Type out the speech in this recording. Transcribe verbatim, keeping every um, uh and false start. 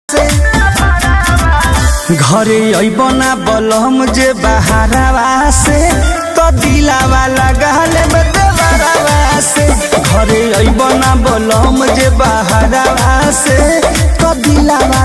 से घरे अइबना बलम जे बहारवा से तो दिलावा लगा ले देवरवा से घरे अइबना बलम जे बहारवा से तो दिलावा